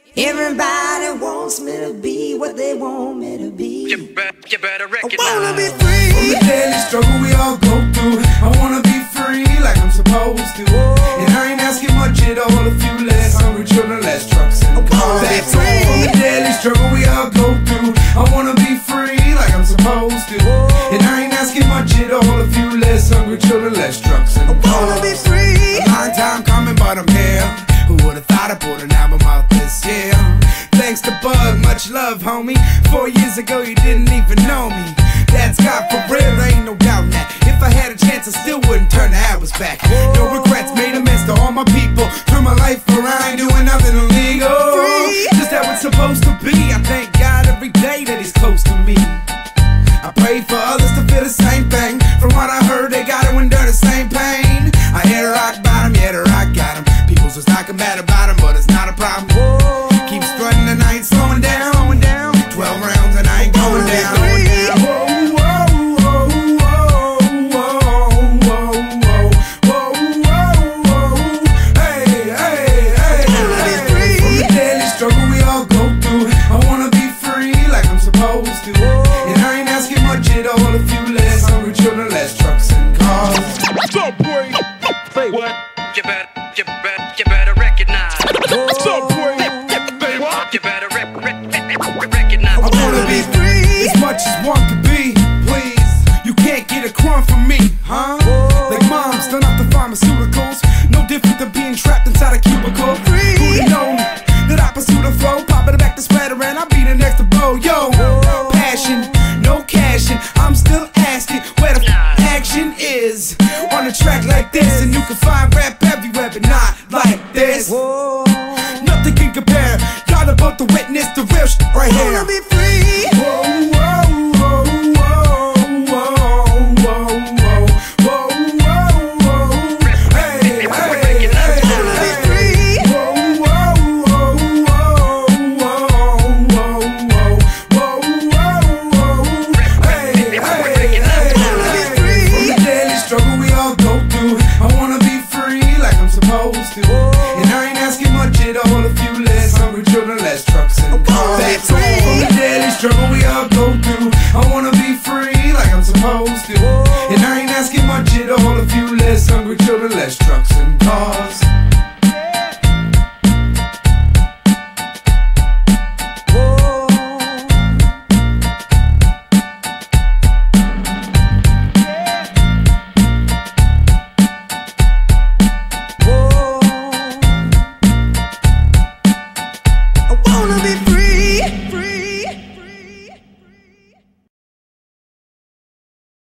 Everybody wants me to be what they want me to be. You better recognize. I wanna be free. From the daily struggle we all go through, I wanna be free like I'm supposed to. And I ain't asking much at all, a few less hungry children, less trucks and cars. That's free. From the daily struggle we all go through, I wanna be free like I'm supposed to. And I ain't asking much at all, a few less hungry children, less trucks and cars. I wanna be free. A long time coming, but I'm here. Who would've thought I put an album out this year? Thanks to Bug, much love, homie. 4 years ago, you didn't even know me. That's God for real, there ain't no doubt in that. If I had a chance, I still wouldn't turn the hours back. No regrets, made amends to all my people. Turn my life around, ain't doing nothing illegal. Just how it's supposed to be. I thank God every day that He's close to me. I pray for others to feel the same thing. From what I heard, they gotta endure the same pain. I hit a rock bottom, yeah, the rock got 'em. People's just talking bad about 'em, but it's not a problem. Keep strutting and I ain't slowing down. 12 rounds and I ain't going down. From the daily struggle we all go through, I wanna be free like I'm supposed to. And I ain't asking much at all, a few less hungry children, less trucks and cars. Stop, boy. Say what? You better recognize. Stop, boy. Say what? You better recognize. I wanna be free as much as one could be. Please, you can't get a crumb from me, huh? Like moms done up the pharmaceuticals, no different than being trapped inside a cubicle. Who'da known that I pursue the flow, popping it back to splatter and I'll be the next to blow. Yo, passion, no cashing. I'm still asking where the action is on a track like this, and you can find rap everywhere, but not like this. Nothing can compare. Y'all about to witness the real shit right here. I wanna be free. And I ain't asking much at all, a few less hungry children, less trucks and cars. That's all. From the daily struggle we all go through, I wanna be free like I'm supposed to. And I ain't asking much at all, a few less hungry children, less trucks and cars. I wanna be free.